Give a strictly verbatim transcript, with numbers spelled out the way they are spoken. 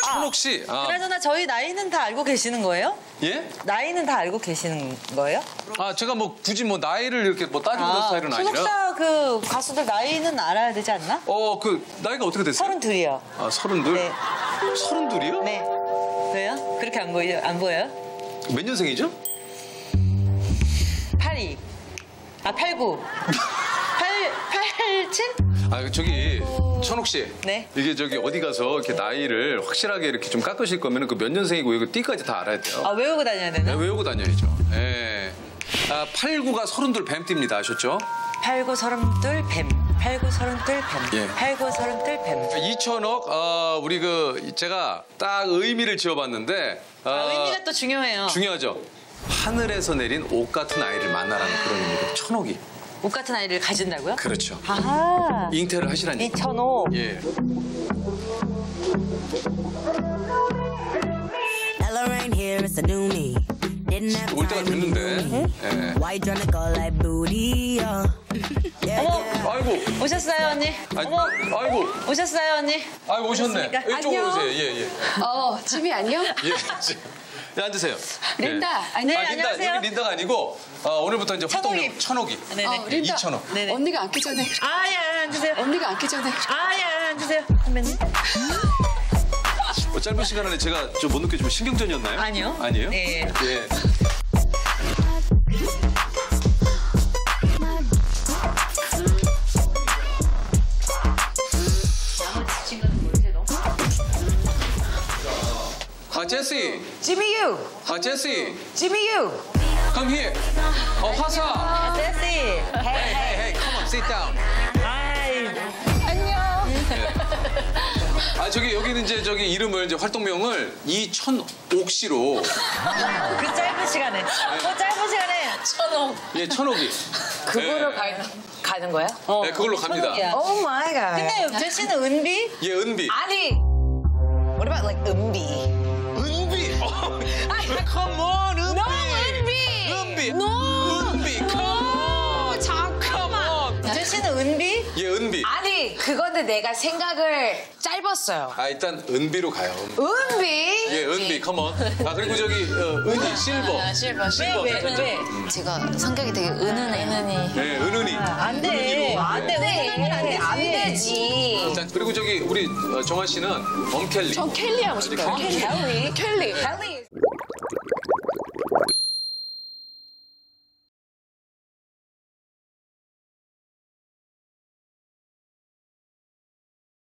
천옥 씨. 아. 그나저나 저희 나이는 다 알고 계시는 거예요? 예? 나이는 다 알고 계시는 거예요? 아 제가 뭐 굳이 뭐 나이를 이렇게 뭐 따지고 그런 스타일은 아니라. 소속사 그 가수들 나이는 알아야 되지 않나? 어 그 나이가 어떻게 됐어요? 서른둘이요. 아 서른둘? 네. 서른둘이요? 네. 왜요? 그렇게 안 보여요? 안 보여요? 몇 년생이죠? 팔이. 아, 팔구. 팔, 팔칠? 아 저기 천옥 씨. 네. 이게 저기 어디 가서 이렇게 나이를 확실하게 이렇게 좀 깎으실 거면 그 몇 년생이고 이거 띠까지 다 알아야 돼요. 아, 외우고 다녀야 되나? 네, 외우고 다녀야죠. 예. 아 팔구가 서른둘 뱀띠입니다. 아셨죠? 팔구, 서른둘, 뱀. 팔구, 서른둘, 뱀. 예. 팔구, 서른둘, 뱀. 이천억 어, 우리 그 제가 딱 의미를 지어봤는데 어, 아, 의미가 또 중요해요. 중요하죠. 하늘에서 내린 옷 같은 아이를 만나라는 그런 의미로 천옥이. 옷 같은 아이를 가진다고요? 그렇죠. 아하. 잉태를 하시라니. 이천오. 예. 올 때가 됐는데. 예. 어머, 아이고. 오셨어요, 언니? 아이, 어머, 아이고. 오셨어요, 언니? 아이고 오셨네. 오셨습니까? 이쪽으로 안녕. 오세요. 예 예. 어, 지미 안녕? 예. 네, 앉으세요. 린다, 예. 안녕. 아, 린다, 안녕하세요. 여기 린다가 아니고 어, 오늘부터 이제 천옥이. 활동용 천옥이. 네네. 어, 린다. 이천억. 네네. 언니가 앉기 전에. 아, 예, 앉으세요. 언니가 앉기 전에. 아, 예, 앉으세요. 선배님. 뭐 짧은 시간 안에 제가 좀 못 느껴지면 신경전이었나요? 아니요. 아니에요? 네. 예. 아 제시. 지미 유. 아 제시. 지미 유. Come here. 어 화사. 제시. Hey hey hey. Come on, sit down. 아이. 아 저기 여기는 이제 저기 이름을 이제 활동명을 이천옥 씨로. 그 짧은 시간에. 그 짧은 시간에. 천옥. 예 천옥이. 그거로 네. 가, 가는 거야? 어, 네, 그걸로 갑니다. 천옥이야. 오 마이 갓. 근데 제시는 은비? 예 은비. 아니. What about like 은비? 은비. 어. Come on 은비. No, 은비. 은비. No. 은비. Come on. 잠깐만. 제시는 은비? 예 은비. 아니, 그건데 내가 생각을 짧았어요. 아 일단 은비로 가요. 은비? 예 은비. Come on. 아 그리고 저기 어, 은희 실버. 실버, 실버. 왜, 왜, 왜? 제가 성격이 되게 은은해. 은은이. 네 은은이. 안 돼. 안 돼. 은은하면 안 되지. 안 되지. 자, 그리고 저기 우리 어, 정아 씨는 엄켈리. 전 켈리 하고 싶어요. 켈리. 켈리. 켈리. 켈리.